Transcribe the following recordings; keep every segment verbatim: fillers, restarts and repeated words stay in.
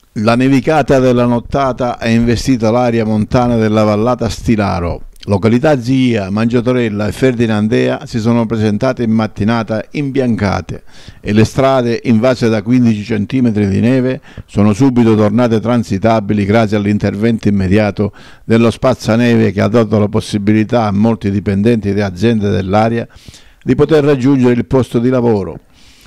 La nevicata della nottata ha investito l'area montana della vallata Stilaro. Località Zia, Mangiatorella e Ferdinandea si sono presentate in mattinata imbiancate e le strade, invase da quindici centimetri di neve, sono subito tornate transitabili grazie all'intervento immediato dello spazzaneve che ha dato la possibilità a molti dipendenti di aziende dell'area di poter raggiungere il posto di lavoro.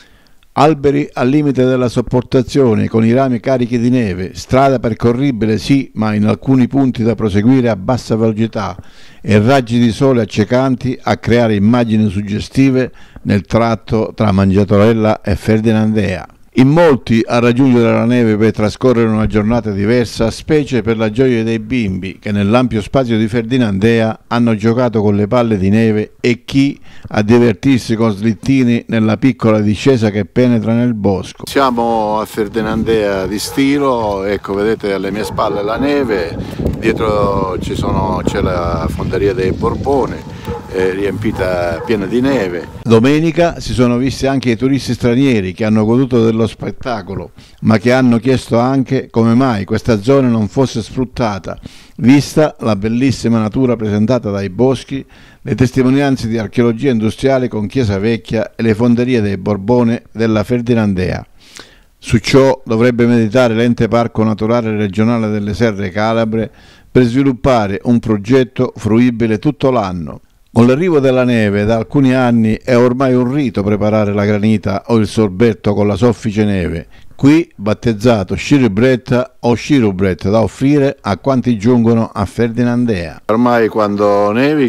Alberi al limite della sopportazione con i rami carichi di neve, strada percorribile sì, ma in alcuni punti da proseguire a bassa velocità e raggi di sole accecanti a creare immagini suggestive nel tratto tra Mangiatorella e Ferdinandea. In molti a raggiungere la neve per trascorrere una giornata diversa, specie per la gioia dei bimbi che nell'ampio spazio di Ferdinandea hanno giocato con le palle di neve e chi a divertirsi con slittini nella piccola discesa che penetra nel bosco. Siamo a Ferdinandea di Stilo, ecco vedete alle mie spalle la neve, dietro ci sono, c'è la fonderia dei Borbone, eh, riempita piena di neve. Domenica si sono visti anche i turisti stranieri che hanno goduto dello spettacolo, ma che hanno chiesto anche come mai questa zona non fosse sfruttata, vista la bellissima natura presentata dai boschi, le testimonianze di archeologia industriale con Chiesa Vecchia e le fonderie dei Borbone della Ferdinandea. Su ciò dovrebbe meditare l'Ente Parco Naturale Regionale delle Serre Calabre per sviluppare un progetto fruibile tutto l'anno. Con l'arrivo della neve da alcuni anni è ormai un rito preparare la granita o il sorbetto con la soffice neve, qui battezzato scirubretta o scirubretta da offrire a quanti giungono a Ferdinandea. Ormai quando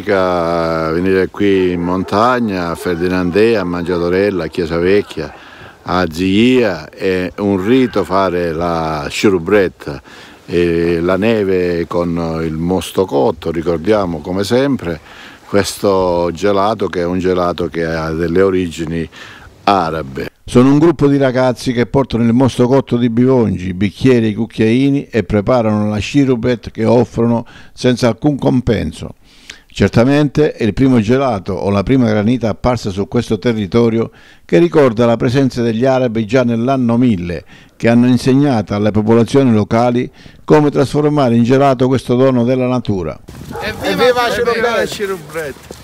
nevica venire qui in montagna, a Ferdinandea, a Mangiatorella, a Chiesa Vecchia, a Zia è un rito fare la scirubretta e la neve con il mosto cotto, ricordiamo come sempre questo gelato che è un gelato che ha delle origini arabe. Sono un gruppo di ragazzi che portano il mosto cotto di bivongi, bicchieri e cucchiaini e preparano la scirubretta che offrono senza alcun compenso. Certamente è il primo gelato o la prima granita apparsa su questo territorio che ricorda la presenza degli arabi già nell'anno mille, che hanno insegnato alle popolazioni locali come trasformare in gelato questo dono della natura. Evviva la scirubretta!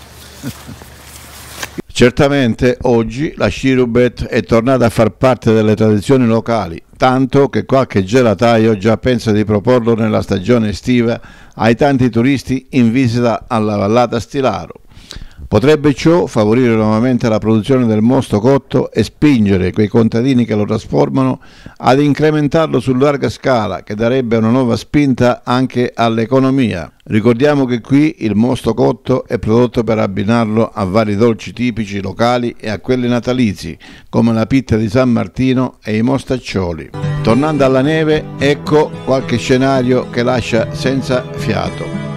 Certamente oggi la scirubretta è tornata a far parte delle tradizioni locali, tanto che qualche gelataio già pensa di proporlo nella stagione estiva ai tanti turisti in visita alla vallata Stilaro. Potrebbe ciò favorire nuovamente la produzione del mosto cotto e spingere quei contadini che lo trasformano ad incrementarlo su larga scala, che darebbe una nuova spinta anche all'economia. Ricordiamo che qui il mosto cotto è prodotto per abbinarlo a vari dolci tipici locali e a quelli natalizi, come la pitta di San Martino e i mostaccioli. Tornando alla neve, ecco qualche scenario che lascia senza fiato.